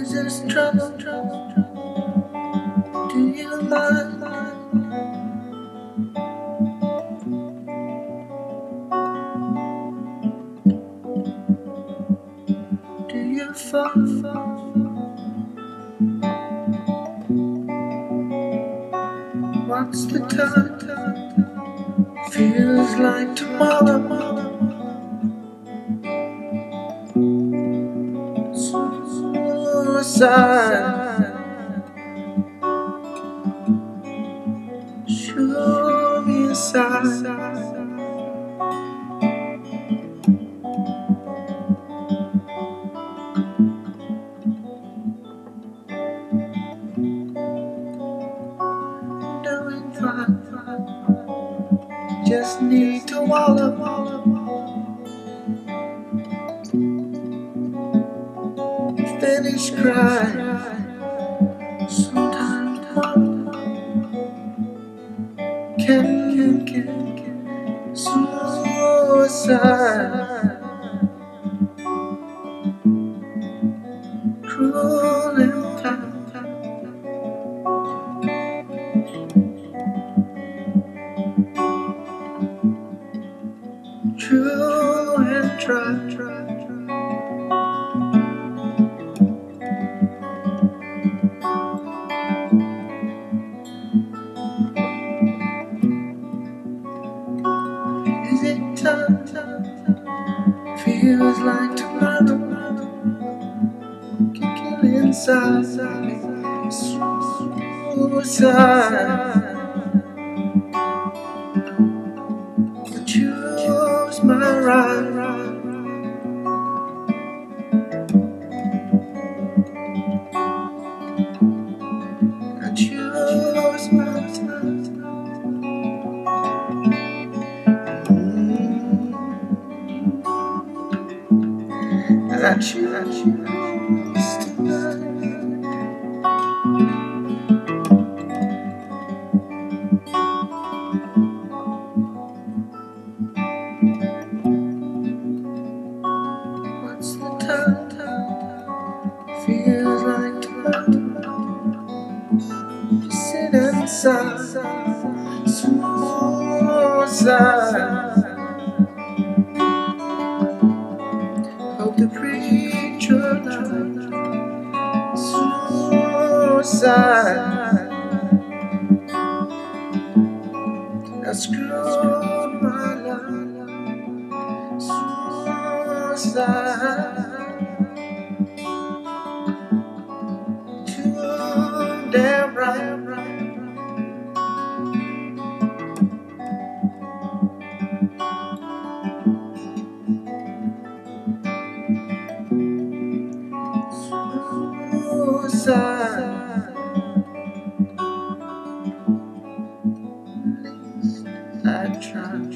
Is this trouble? Do you mind? Do you fall? What's the time? Feels like tomorrow. Suicide. Show me a sign. Doing fine. Just need to wallow. Finish crying. Sometimes can suicide. Cruel and kind. True and try. Is it time? Feels like tomorrow. Kicking inside. Suicide. Choose my right. I choose my time. I choose tonight. What's the time? Feels like tomorrow. Just sit inside. Suicide. Hope the preacher lied. Suicide. I screwed my life. Suicide. Too damn right. Suicide. At least I tried.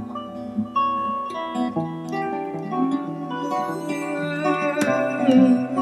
Mm-hmm.